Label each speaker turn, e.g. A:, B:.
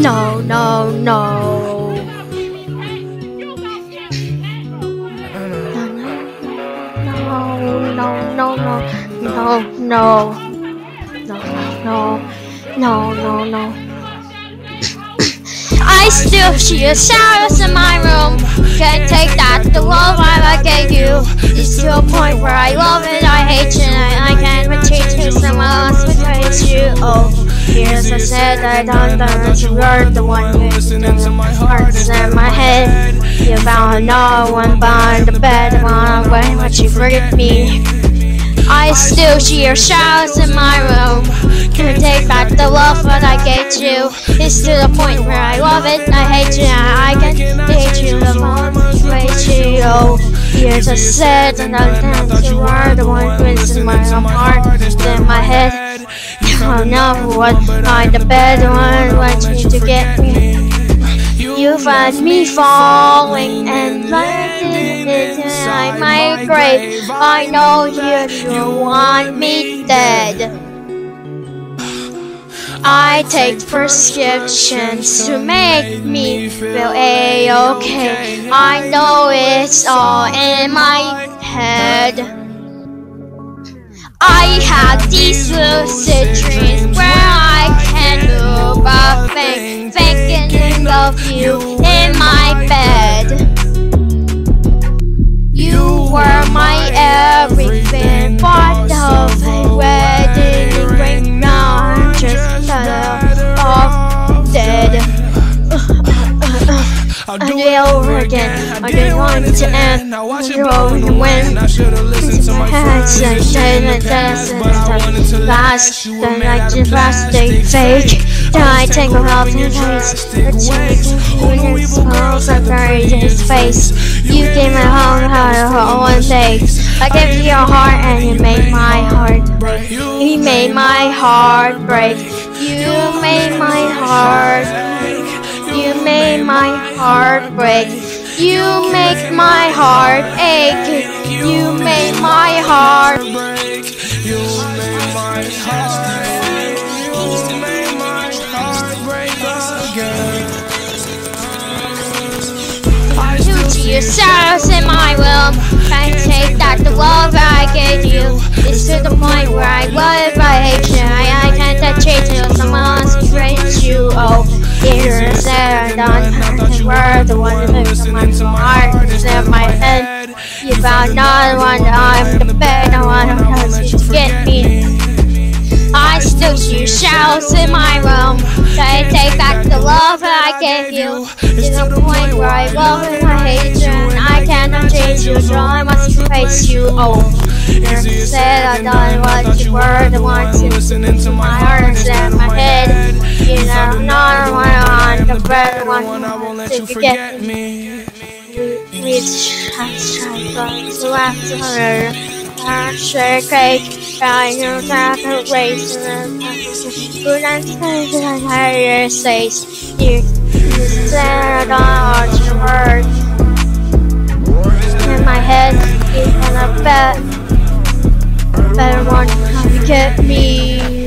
A: No, no, no. No, no, no, no, no, no, no, no, no. I still see your shadows in my room. Can't take that, the love I gave you. It's to a point where I love it, I hate you, and I can't retreat to someone else betrays you. Oh, years I said I don't know that you were the one who listening to my heart's in my head. You found no one behind the bed, one away, but you forget me. I still see your shadows in my room. Can't take back the love that I gave you. It's to the point where I love it, I hate you, and I can't hate you. The moment you hate you, oh, years I said, and I thought you were the one who is in my heart, in my head. You know what, I'm the better one, want you to get me. You find me falling and landing inside my grave. I know you want me dead. I take prescriptions to make me feel A-okay. I know it's all in my head. I have these lucid dreams where I can do a thing, thinking of you in my bed. You were my everything, part of a wedding ring. Now I'm just dead. I'll do it over again. I didn't want it to end. Now watch it blow in the wind. I should've listened to my friends. I wanted to last. Then I just plastic fake. Then I take a help and trace. The cheeks, pearls are buried in his face. You gave my whole heart one day. I gave you your heart and you made my heart break. You made my heart break. You made my heart break. You made my heart break. You make my heart ache. You made my heart break. You made my heart ache. You made my heart break again. I see your shadows in my room. Can't take that the love I gave you. It's to the point where I love, I hate you. I can't touch it till someone else betrays you. Oh, years said I thought you were the one who lives in my heart, is in my head. You found another one, I'm the better one who tells you to get me. I still see your shadows in my room. Try to take back the love that I gave you. To the point where I love and I hate you, and I cannot change you, so I must face you. Oh, you said I thought what you were the one to listen to my heart and my head. You know, not one, the better one to forget me. Please try to laugh to her. Share cake, I know that the race and food and space and higher space. You said I want your words in my head. You can bet better one come get me.